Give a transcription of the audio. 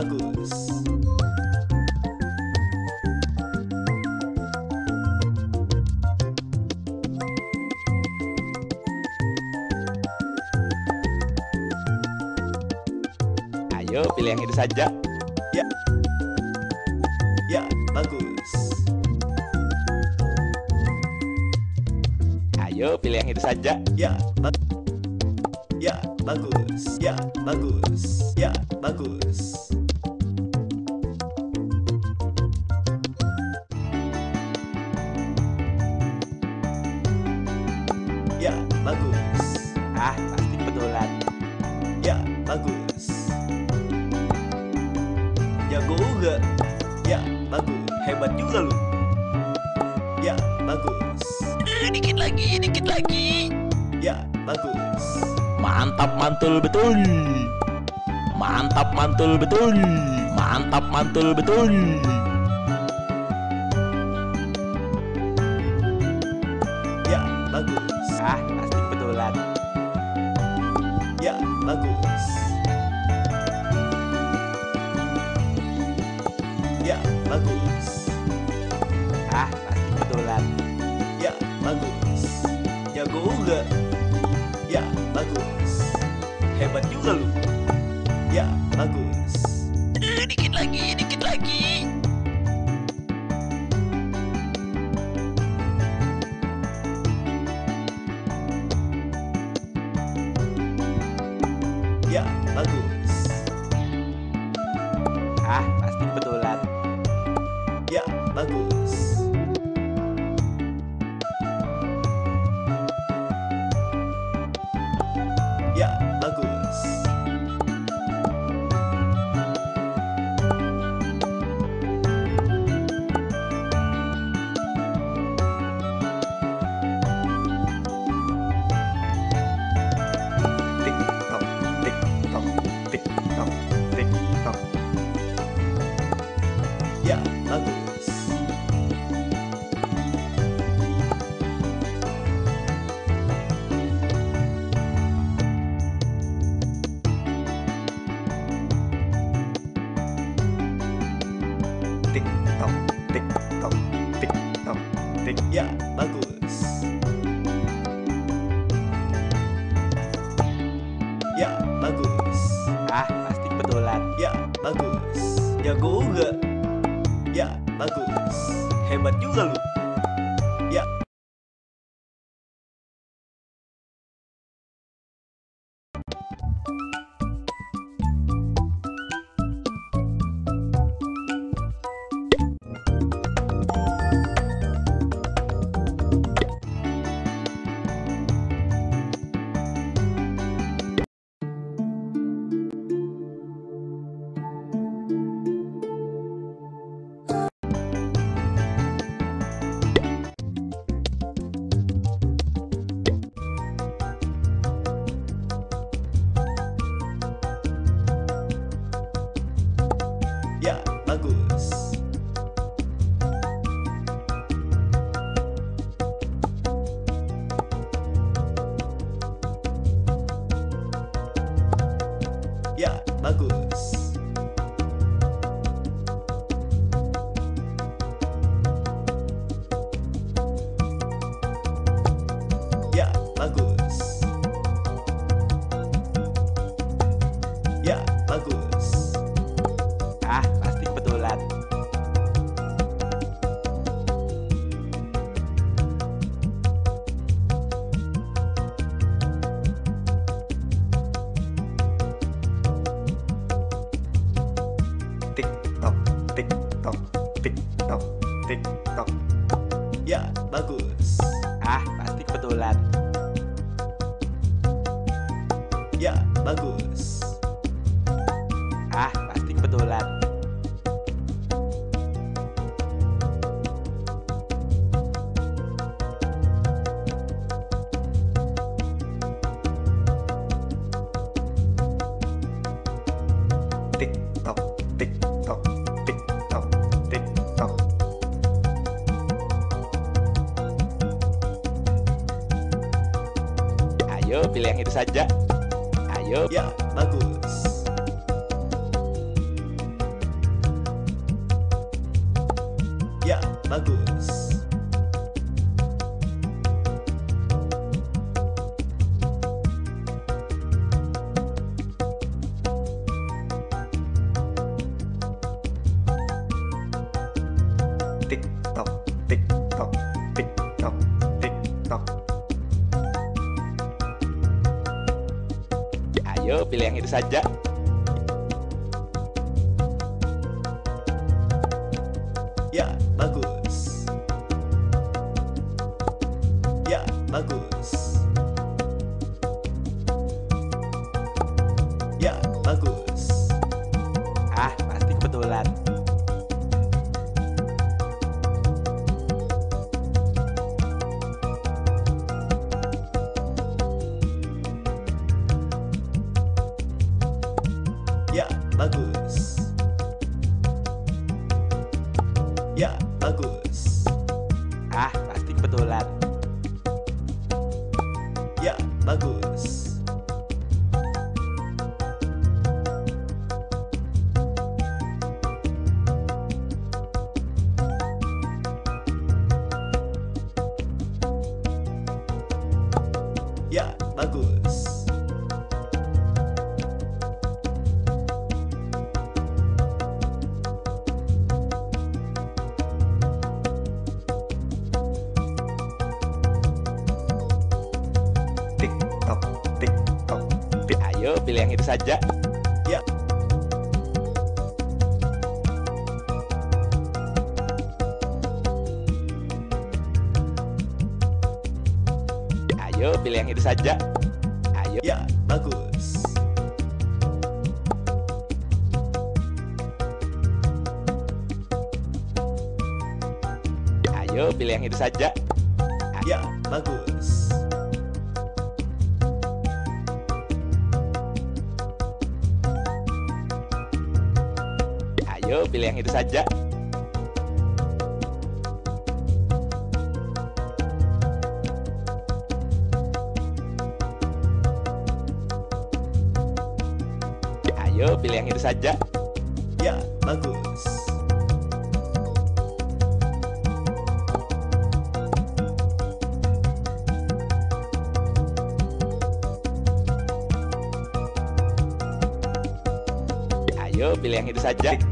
bagus. Ayo pilih yang itu saja. Ya. Ya, bagus. Ayo pilih yang itu saja. Ya, ya, bagus. Ya, bagus. Ya, bagus. Ya, bagus. Ah, pasti kebetulan. Ya, bagus. Jago juga. Ya, bagus. Hebat juga lu. Ya, bagus. Dikit lagi, dikit lagi. Ya, bagus. Mantap mantul betul. Mantap mantul betul. Mantap mantul betul. Ya, bagus. Ah, pasti kebetulan. Ya, bagus. Ya, bagus. Ah, pasti kebetulan. Ya, bagus. Jago juga. Ya, bagus. Hebat juga lu. Ya, bagus. Dikit lagi, dikit lagi. Ya, bagus. Ah, pasti kebetulan. Ya, bagus. Ya, bagus. Tik tok, tik tok, tik tok, tik tok. Ya, bagus. Tik tok, tik tok, tik tok, tik. Ya, bagus. Ya, bagus. Ah, pasti kebetulan. Ya, bagus. Jago juga. Ya, bagus. Hebat juga lu. Ya. Ya, bagus. Ya, bagus. Ya, bagus. Ya, bagus. Ah, pasti kebetulan. Tik tok, tik tok, tik tok, tik tok. Ya, bagus. Ah, pasti kebetulan. Ya, bagus. Ah, pasti kebetulan. Tik tok, tik tok, tik tok, tik tok. Ayo pilih yang itu saja. Ayo. Ya, bagus. tok. Ayo pilih yang itu saja. Ya, bagus. Ya, bagus. Ya, bagus. Ah, pasti kebetulan. Ya, bagus. Ya, bagus. Ah, pasti kebetulan. Ya, bagus. Ya, bagus. Tik tok, tik tok, tik. Ayo pilih yang itu saja. Ya. Ayo pilih yang itu saja. Ayo. Ya, bagus. Ayo pilih yang itu saja. Ya, bagus. Ayo pilih yang itu saja. Ayo pilih yang itu saja. Ya, bagus. Ayo pilih yang itu saja. Tik